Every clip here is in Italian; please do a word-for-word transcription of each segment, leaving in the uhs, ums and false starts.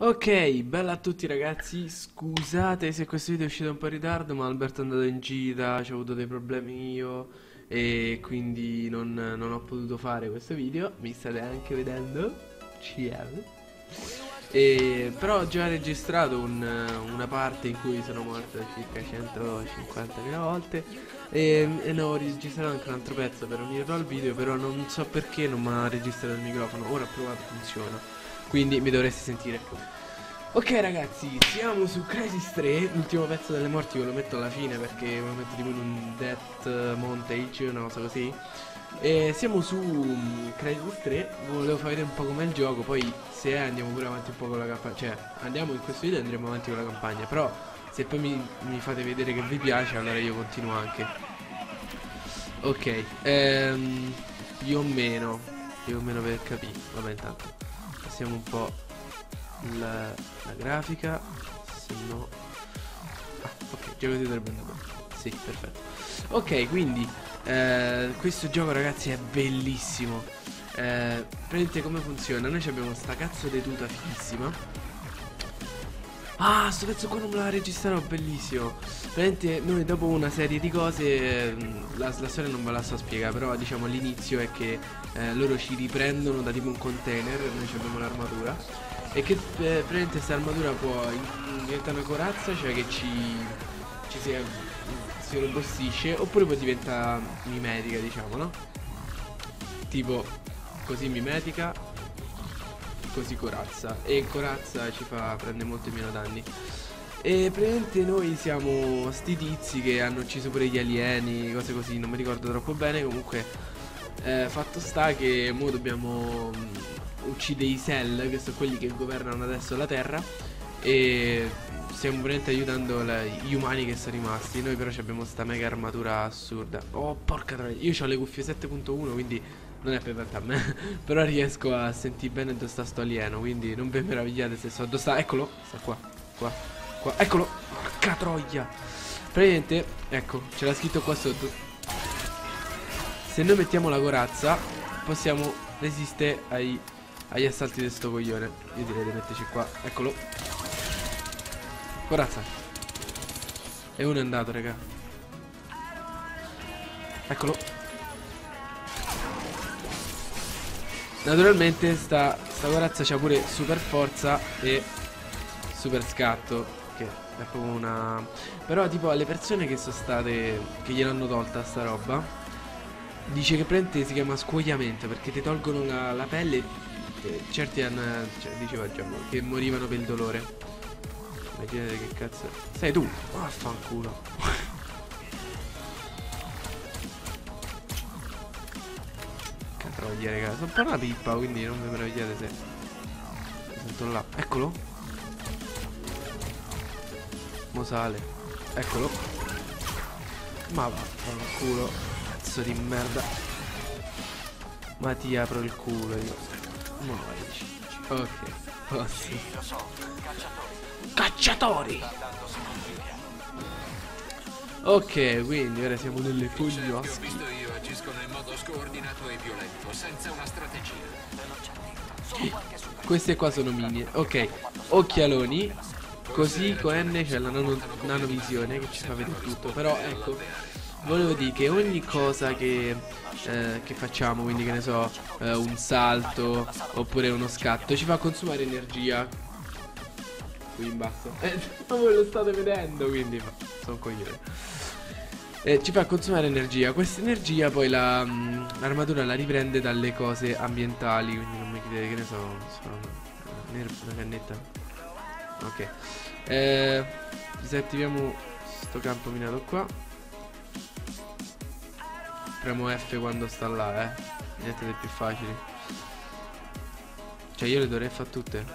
Ok, bella a tutti ragazzi, scusate se questo video è uscito un po' in ritardo, ma Alberto è andato in gita, ho avuto dei problemi io e quindi non, non ho potuto fare questo video, mi state anche vedendo, C L. E, però ho già registrato un- una parte in cui sono morto circa centocinquantamila volte e, e ne ho registrato anche un altro pezzo per unirlo al video, però non so perché non mi ha registrato il microfono, ora ho provato, funziona, quindi mi dovreste sentire. Ok ragazzi, siamo su Crysis tre, l'ultimo pezzo delle morti ve lo metto alla fine perché ve lo metto tipo in un Death Montage, una cosa così. E siamo su mm, Crysis tre, volevo far vedere un po' com'è il gioco, poi se andiamo pure avanti un po' con la campagna, cioè andiamo in questo video e andremo avanti con la campagna, però se poi mi, mi fate vedere che vi piace allora io continuo anche. Ok, ehm, più o meno, più o meno per capire, vabbè intanto passiamo un po' la, la grafica, se no... Ah, ok, già così dovrebbe andare bene. Sì, perfetto. Ok, quindi eh, questo gioco ragazzi è bellissimo. Eh, Prendete come funziona. Noi abbiamo sta cazzo di tuta fighissima. Ah, sto pezzo qua non me la registrerò, bellissimo. Praticamente noi dopo una serie di cose, ehm, la, la storia non ve la so spiegare, però diciamo l'inizio è che eh, loro ci riprendono da tipo un container, noi abbiamo l'armatura, e che eh, praticamente questa armatura può in- diventare una corazza, cioè che ci, ci si, si robustisce, oppure poi diventa mimetica, diciamo, no? Tipo così mimetica, così corazza, e corazza ci fa prendere molti meno danni. E praticamente noi siamo sti tizi che hanno ucciso pure gli alieni, cose così, non mi ricordo troppo bene. Comunque eh, fatto sta che mo dobbiamo mm, uccidere i Cell, che sono quelli che governano adesso la Terra, e stiamo veramente aiutando la- gli umani che sono rimasti. Noi però abbiamo sta mega armatura assurda. Oh porca troia, io ho le cuffie sette punto uno, quindi non è per a me. Però riesco a sentire bene dove sta sto alieno, quindi non vi meravigliate se so dove sta. Eccolo, sta qua, qua, qua, eccolo. Porca troia. Praticamente, ecco, c'era scritto qua sotto: se noi mettiamo la corazza possiamo resistere ai, agli assalti di sto coglione. Io direi di metterci qua, eccolo. Corazza. E uno è andato, raga. Eccolo. Naturalmente sta, sta corazza c'ha pure super forza e super scatto, che è proprio una... Però tipo alle persone che sono state, che gliel'hanno tolta sta roba, dice che praticamente si chiama scuoiamento perché ti tolgono la, la pelle. eh, Certi hanno, cioè diceva già che morivano per il dolore. Immaginate che cazzo sei tu, vaffanculo. Catroglia raga, sono un po' una pippa, quindi non vi meravigliate se lo sento là. Eccolo. Mo sale. Eccolo. Ma vaffanculo. Cazzo di merda. Ma ti apro il culo io. Ma vai. Ok. Posso. Cacciatori. Ok, quindi ora siamo nelle fogliosche. Visto io agiscono in modo scoordinato e violento, senza una strategia. Queste qua sono mini. Ok. Occhialoni. Così con N c'è la nano, nanovisione che ci fa vedere tutto. Però ecco, volevo dire che ogni cosa che, eh, che facciamo, quindi che ne so, eh, un salto oppure uno scatto, ci fa consumare energia. Qui in basso. Eh, ma voi lo state vedendo, quindi sono coglione. Eh, ci fa consumare energia. Questa energia poi la, mm, l'armatura la riprende dalle cose ambientali. Quindi non mi chiedete che ne so, sono una, una cannetta. Ok. Eh, disattiviamo sto campo minato qua. Premo F quando sta là, eh. Niente dei più facili. Cioè io le dovrei fare tutte.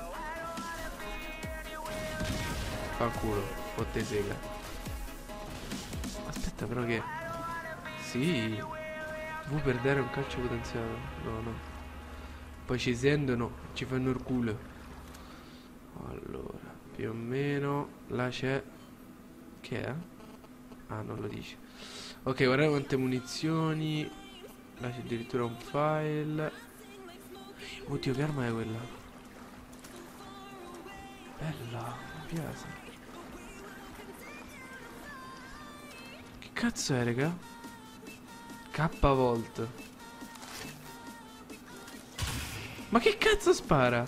Fanculo, fotte sega. Aspetta però che... Sì. V per dare un calcio potenziato. No, no. Poi ci sendono, ci fanno il culo. Allora, più o meno là c'è... Che è? Ah, non lo dice. Ok, guardate quante munizioni. Là c'è addirittura un file. Oddio, che arma è quella? Bella, mi piace. Che cazzo è, raga? K volt. Ma che cazzo spara?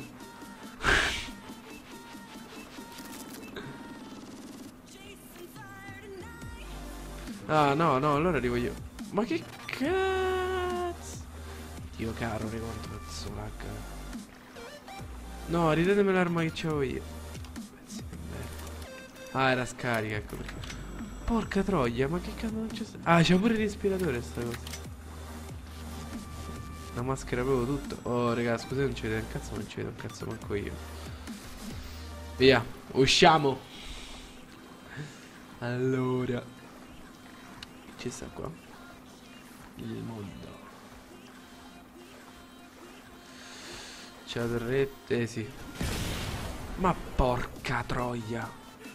Ah, no, no, allora arrivo io. Ma che cazzo? Dio caro, ne quanto cazzo lag. No, ridatemi l'arma che c'avevo io. Pezzi di merda. Ah, era scarica, ecco perché. Porca troia, ma che cazzo non c'è. Ah, c'è pure il respiratore sta cosa. La maschera avevo tutto. Oh, raga, scusate, non ci vedo un cazzo, non ci vedo un cazzo manco io. Via, usciamo. Allora, ci sta qua il mondo. C'è la torretta, eh sì. Ma porca troia.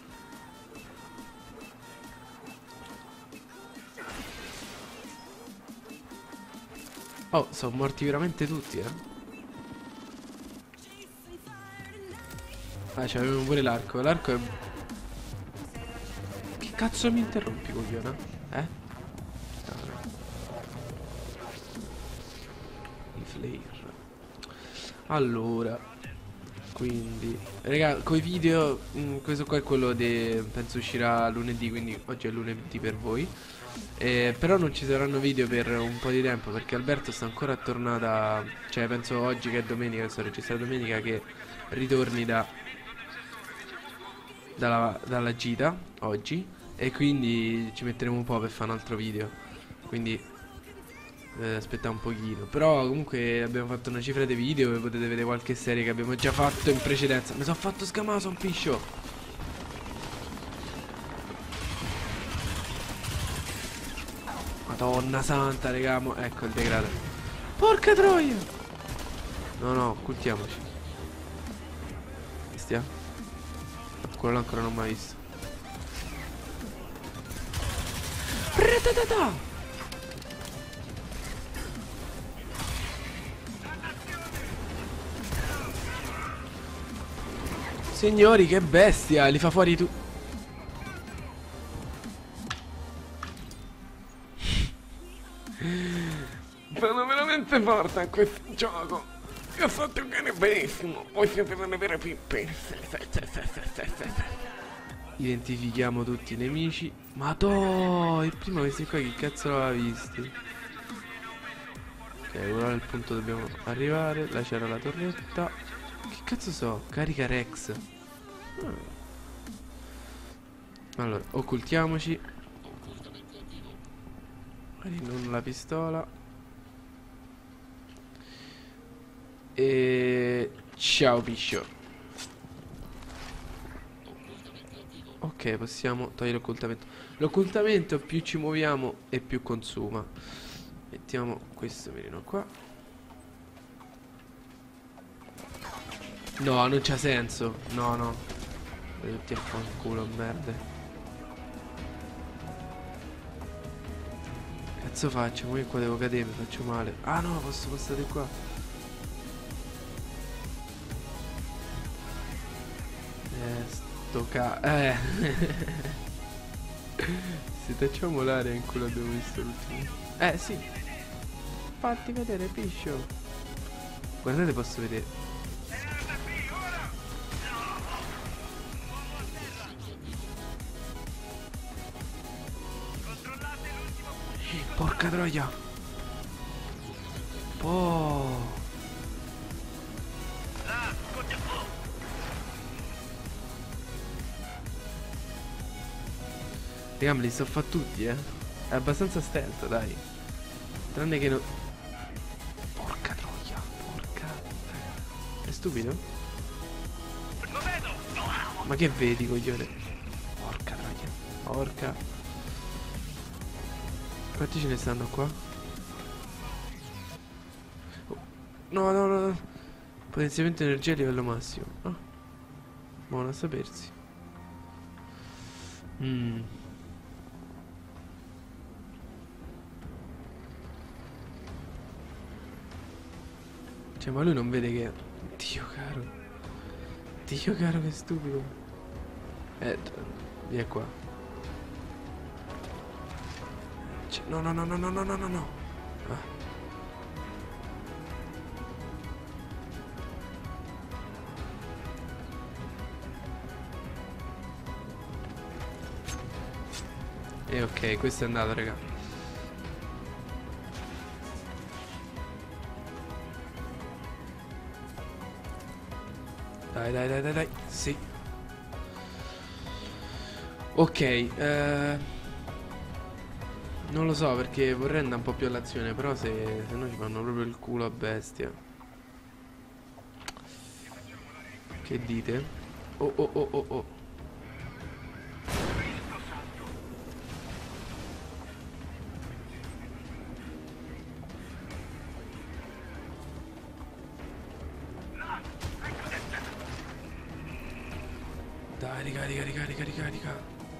Oh, sono morti veramente tutti, eh. Ah, c'avevamo pure l'arco. L'arco è... Che cazzo mi interrompi, coglione? Eh? No, no. I flare. Allora, quindi, raga, coi video, mh, questo qua è quello di, penso uscirà lunedì, quindi oggi è lunedì per voi. Eh, però non ci saranno video per un po' di tempo perché Alberto sta ancora tornata. Cioè, penso oggi che è domenica, sto registrando domenica, che ritorni da dalla, dalla gita oggi. E quindi ci metteremo un po' per fare un altro video. Quindi eh, aspetta un pochino. Però comunque abbiamo fatto una cifra di video e potete vedere qualche serie che abbiamo già fatto in precedenza. Mi sono fatto scamare, son piscio. Madonna santa, raga, mo- ecco il degrado. Porca troia. No, no, occultiamoci. Stia. Quello là ancora non l'ho mai visto. Ratatata. Signori, che bestia, li fa fuori tu. Sono veramente forte a questo gioco. Io so giocare benissimo. Voi siete delle vere pippe. Identifichiamo tutti i nemici. Ma to, il primo questi qua che cazzo l'aveva visti? Ok, ora al punto dobbiamo arrivare. Là c'era la torretta. Che cazzo so? Carica Rex. Ah. Allora, occultiamoci. Non la pistola. E ciao piscio. Ok, possiamo togliere l'occultamento. L'occultamento più ci muoviamo e più consuma. Mettiamo questo mirino qua. No, non c'ha senso. No, no. Tutti a fanculo, merda. Cazzo faccio? Mo io qua devo cadere, mi faccio male. Ah no, posso passare qua. Eh, sto ca... Eh. Se tacciamo l'area in cui l'abbiamo visto l'ultimo. Eh, sì. Fatti vedere, piscio. Guardate, posso vedere. Porca troia. Oh. Raga, me li sto a fa tutti, eh. È abbastanza stealth, dai. Tranne che non... Porca troia, porca. È stupido? Ma che vedi, coglione? Porca troia. Porca. Quanti ce ne stanno qua? Oh. No, no, no, no. Potenziamento energia a livello massimo. Ah. Buono a sapersi. Mm. Cioè, ma lui non vede che... Dio caro. Dio caro, che stupido. Eh, vieni qua. C no, no, no, no, no, no, no, no, no. Ah. E ok, questo è andato, raga. Dai, dai, dai, dai, dai. Sì. Ok, eh... non lo so perché vorrei andare un po' più all'azione, però se, se no ci fanno proprio il culo a bestia. Che dite? Oh, oh, oh, oh, oh. Dai, ricarica, ricarica, ricarica.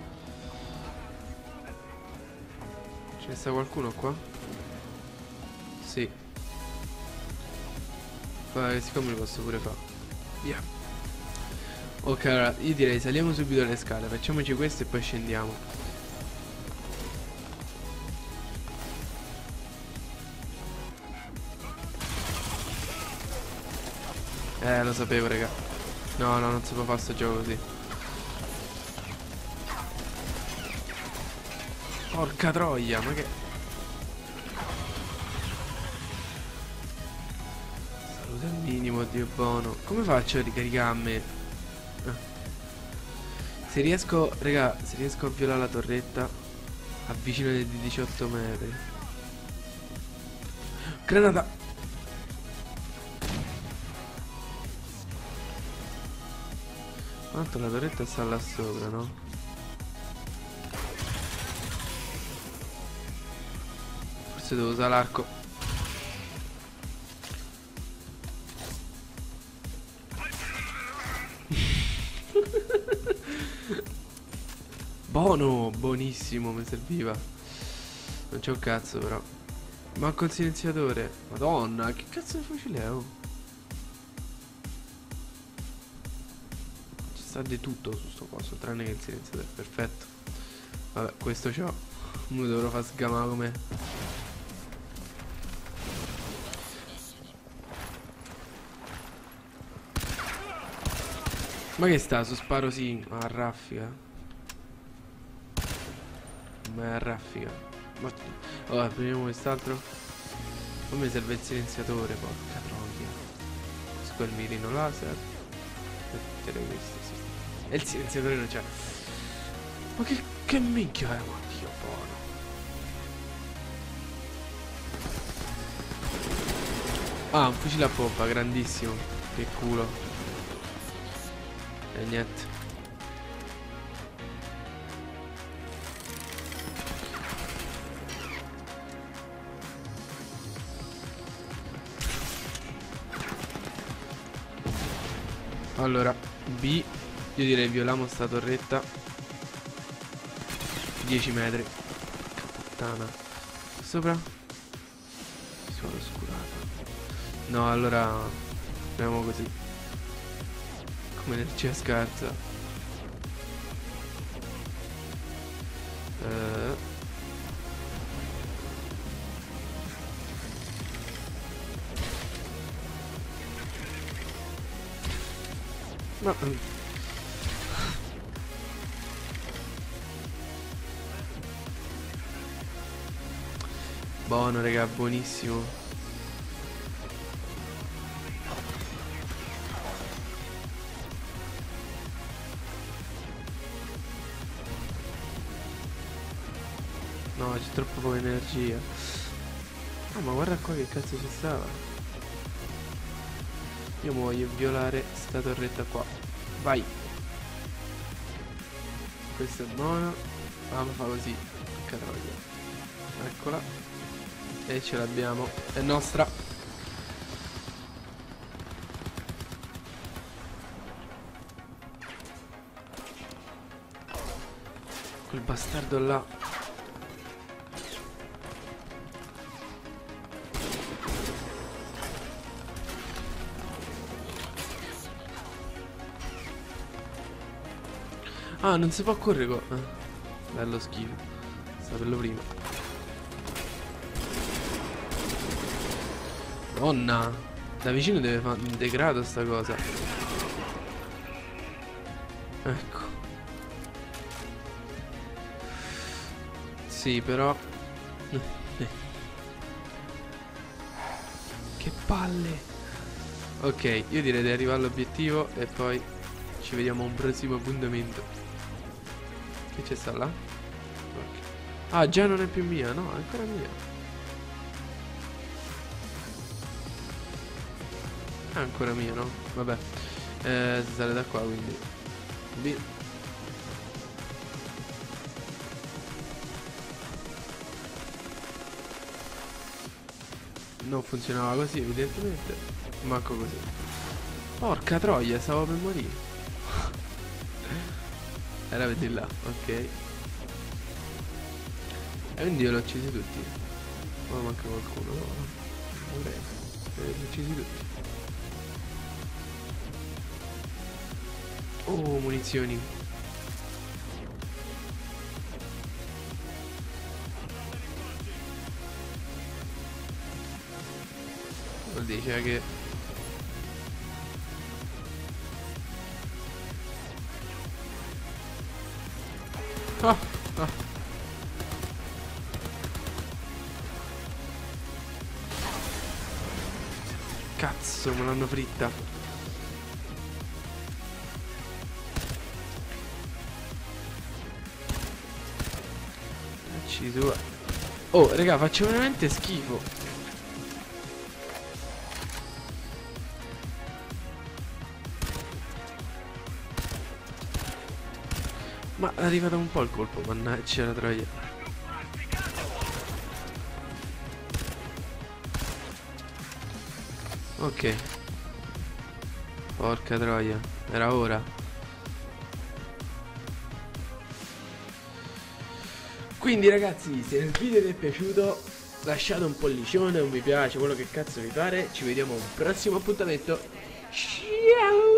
Ce ne sta qualcuno qua? Sì. Poi siccome lo posso pure fare. Via. Ok, allora io direi saliamo subito le scale. Facciamoci questo e poi scendiamo. Eh, lo sapevo, raga. No, no, non si può fare sto gioco così. Porca troia, ma che... Salute al minimo, Dio buono. Come faccio a ricaricare a me? Ah. Se riesco, raga, se riesco a violare la torretta, avvicinati di diciotto metri. Granata! Tanto la torretta sta là sopra, no? Forse devo usare l'arco. Buono, buonissimo, mi serviva. Non c'è un cazzo però. Manco il silenziatore. Madonna, che cazzo di fucile è? Oh? Ci sta di tutto su sto coso, tranne che il silenziatore. Perfetto. Vabbè, questo c'ho. Ora dovrò far sgamare come. Ma che sta? Su sparo sì, ma a raffica. Ma è a raffica. Ma... Vabbè, prendiamo quest'altro. Poi mi serve il silenziatore, porca troia. Su quel mirino laser. E questo, sì. E il silenziatore non c'è. Ma che, che minchia è? Ma Dio buono. Ah, un fucile a pompa, grandissimo. Che culo. E niente. Allora, B. Io direi violiamo sta torretta. dieci metri. Puttana. Sopra. Sono oscurato. No, allora andiamo così. Come energia scarsa. uh. Ma buono, raga, buonissimo. No, c'è troppo poca energia. Ah, ma guarda qua che cazzo ci stava. Io mi voglio violare sta torretta qua. Vai. Questo è buono. Ah, ma fa così. Che troia. Eccola. E ce l'abbiamo. È nostra. Quel bastardo là. Ah, non si può correre co... eh. Bello schifo. Saperlo prima. Donna. Da vicino deve fare un degrado sta cosa. Ecco. Sì, però... Che palle. Ok, io direi di arrivare all'obiettivo e poi ci vediamo a un prossimo appuntamento. Che c'è sta là? Ok. Ah, già non è più mia, no, è ancora mia. È ancora mia, no? Vabbè. Eh, si sale da qua, quindi. B. Non funzionava così, evidentemente. Manco così. Porca troia, stavo per morire. Era vedi là, ok. E quindi io l'ho uccisi tutti. Ma manca qualcuno, no? Non vorrei. Li ho uccisi tutti. Oh, munizioni. Vuol dire cioè che... Ah, ah. Cazzo, me l'hanno fritta. Facci tu. Oh, raga, faccio veramente schifo. Ma è arrivato un po' il colpo, mannaggia la troia. Ok. Porca troia, era ora. Quindi ragazzi, se il video vi è piaciuto lasciate un pollicione, un mi piace, quello che cazzo vi pare. Ci vediamo a un prossimo appuntamento. Ciao.